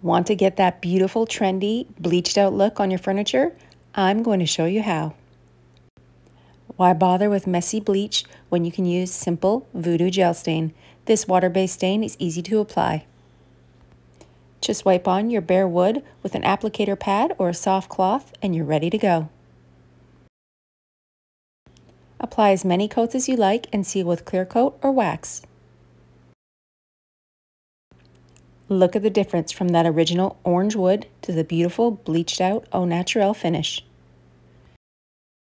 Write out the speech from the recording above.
Want to get that beautiful, trendy, bleached out look on your furniture? I'm going to show you how. Why bother with messy bleach when you can use simple Voodoo Gel Stain? This water-based stain is easy to apply. Just wipe on your bare wood with an applicator pad or a soft cloth and you're ready to go. Apply as many coats as you like and seal with clear coat or wax. Look at the difference from that original orange wood to the beautiful bleached out au naturel finish.